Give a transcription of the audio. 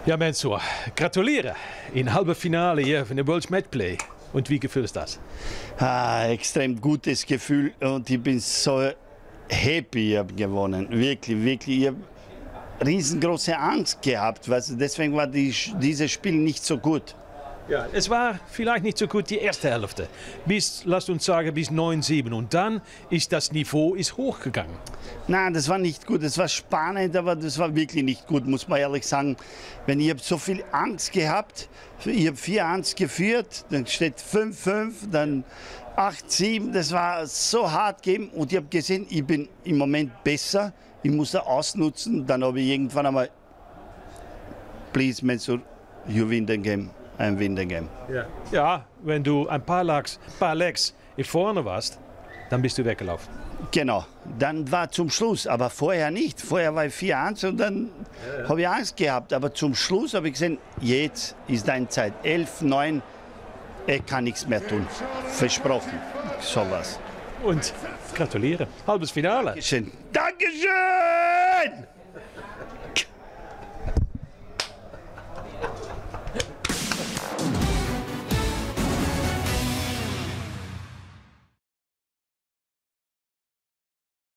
Ja, Mensur, gratuliere. In halbe Finale hier von der World Matchplay. Und wie Gefühl ist das? Extrem gutes Gefühl und ich bin so happy, ich habe gewonnen. Wirklich, wirklich. Ich habe riesengroße Angst gehabt, weißt du? Deswegen war dieses Spiel nicht so gut. Ja, es war vielleicht nicht so gut die erste Hälfte. Lasst uns sagen, bis 9-7. Und dann ist das Niveau hochgegangen. Nein, das war nicht gut. Das war spannend, aber das war wirklich nicht gut, muss man ehrlich sagen. Wenn ich habe so viel Angst gehabt, ich habe 4-1 geführt, dann steht 5-5, dann 8-7. Das war so hart gegeben und ich habe gesehen, ich bin im Moment besser. Ich muss das ausnutzen. Dann habe ich irgendwann einmal, please, Mensur, you win the game. Ein Win the game. Ja, wenn du ein paar Legs vorne warst, dann bist du weggelaufen. Genau, dann war zum Schluss, aber vorher nicht. Vorher war ich 4-1 und dann habe ich Angst gehabt. Aber zum Schluss habe ich gesehen, jetzt ist deine Zeit. 11-9, ich kann nichts mehr tun. Versprochen, sowas. Und gratuliere, halbes Finale. Dankeschön! Dankeschön!